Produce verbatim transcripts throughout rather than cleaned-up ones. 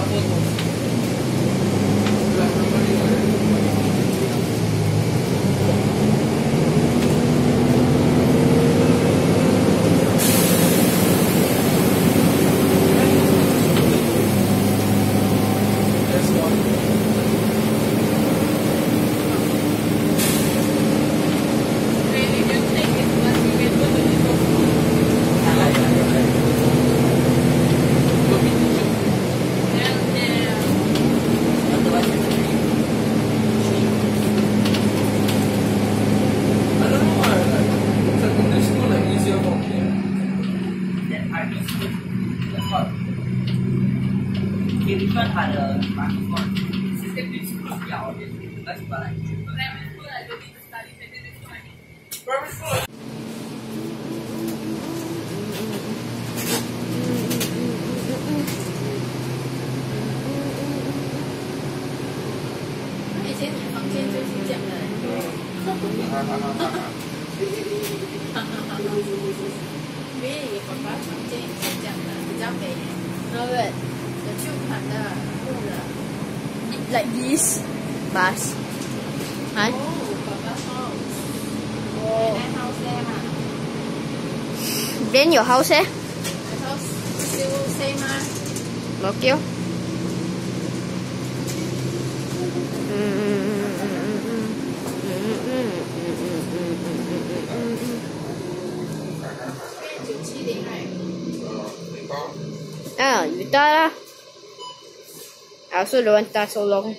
以前你房间就是这样的。因为你爸爸房间也是这样的，比较美。然后有旧款的木的 like this bus. Huh? Oh, Papa's house. Oh. And that house there, huh? Then your house eh? My house still same, huh? Okay. Ah, you lah. I also don't want that so long.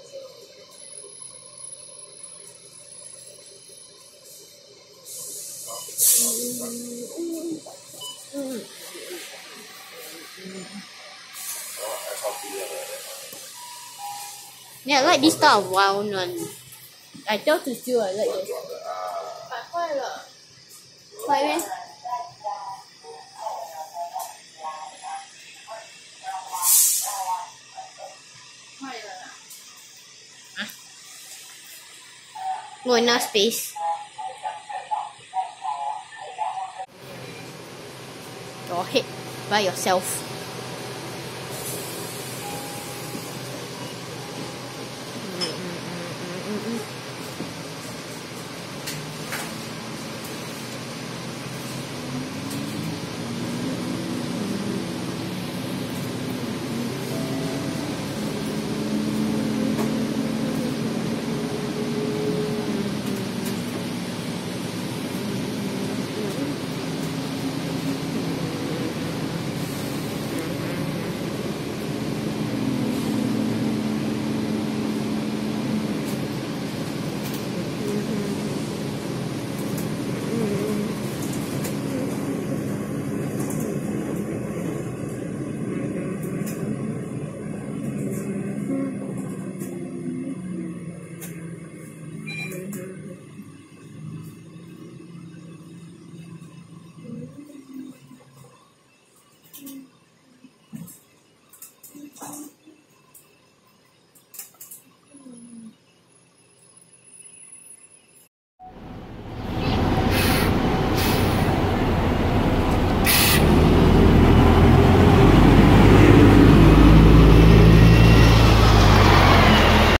Yeah, I like this type of wild one. I tell to you I like this. 摆坏了。 坏咩？ 坏了啦。 啊？我 enough space. Go ahead by yourself.